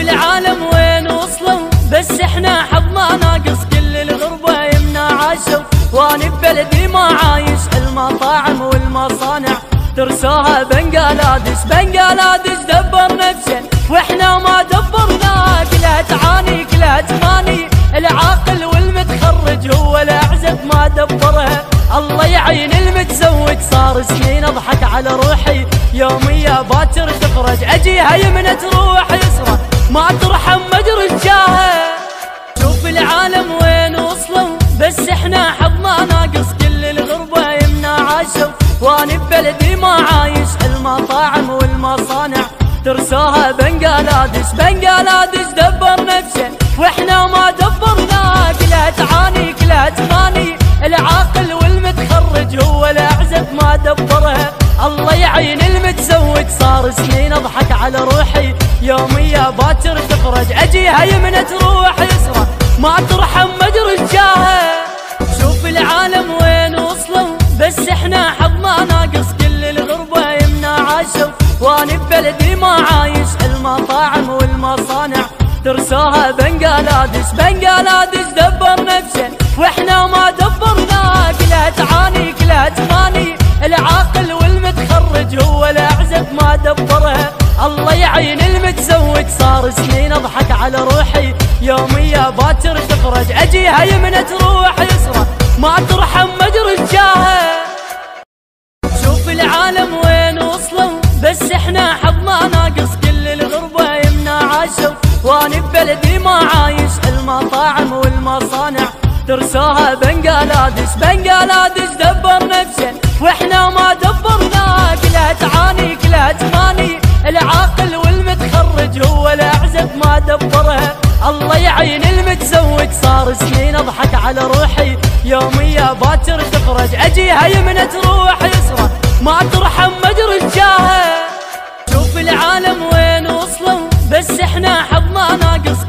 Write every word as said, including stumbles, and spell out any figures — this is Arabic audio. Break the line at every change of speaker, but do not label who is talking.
العالم وين وصلوا بس احنا حظنا ناقص، كل الغربة يمنا عاشوا وانا ببلدي ما عايش، المطاعم والمصانع ترسوها بنجلاديش، بنجلاديش دبر نفسه واحنا ما دبرنا، كلها تعاني كلها تماني، العاقل والمتخرج هو الاعزب ما دبرها، الله يعين المتزوج صار سنين اضحك على روحي، يومية باكر تخرج اجيها يمنى تروح يسرى ما ترحم مدري جاها. شوف العالم وين وصلوا بس احنا حظنا ناقص، كل الغربة يمنا عاشوا وانا ببلدي ما عايش، المطاعم والمصانع ترسوها بنجلاديش، بنجلاديش دبر نفسه واحنا ما دبرنا، كلها تعاني كلها تماني، العاقل والمتخرج هو الاعزب ما دبرها، الله يعين المتزوج صار سنين اضحك على روحي، يومية باكر تخرج اجيها يمنى تروح يسرى ما ترحم مدري جاها. شوف العالم وين وصلوا بس احنا حظنا ناقص، كل الغربة يمنا عاشوا وانا ببلدي ما عايش، المطاعم والمصانع ترسوها بنجلاديش، بنجلاديش دبر نفسه واحنا ما دبرنا، كلها تعاني كلها تماني، العاقل والمتخرج هو الاعزب ما دبرها، الله يعين المتزوج صار سنين اضحك على روحي، يومية باكر تخرج اجيها يمنى تروح يسرى ما ترحم مدري جاها. شوف العالم وين وصلوا بس احنا حظنا ناقص، كل الغربة يمنا عاشوا وانا ببلدي ما عايش، المطاعم والمصانع ترسوها بنجلاديش، بنجلاديش دبر نفسه واحنا ما دبرنا، كلها تعاني كلها تماني، العاقل والمتخرج هو الاعزب ما دبرها، الله يعين المتزوج صار سنين اضحك على روحي، يومية باكر تخرج اجيها يمنى تروح يسرى ما ترحم مدري جاها. شوف العالم وين وصلوا بس احنا حظنا ناقص،